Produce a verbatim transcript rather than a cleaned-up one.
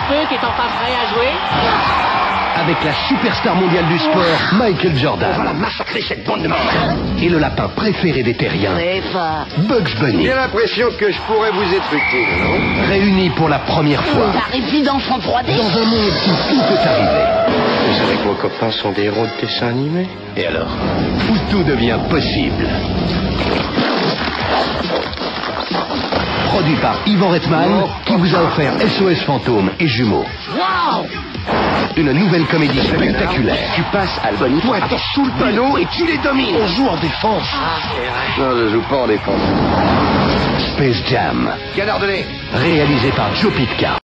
peu qui est enfin prêt à jouer? Avec la superstar mondiale du sport, Michael Jordan. On va la massacrer, cette bande de malades. Et le lapin préféré des terriens, Bugs Bunny. J'ai l'impression que je pourrais vous être utile, non? Réunis pour la première fois. La résidence en trois D. Dans un monde où tout peut arriver. Vous savez que vos copains sont des héros de dessin animé? Et alors? Où tout devient possible. Produit par Yvan Reitman, qui vous a offert S O S Fantôme et Jumeaux. Wow! Une nouvelle comédie spectaculaire. Tu passes à bonne toi, t'es sous le panneau et tu les domines. On joue en défense. Non, je joue pas en défense. Space Jam. Canard de lait. Réalisé par Joe Pytka.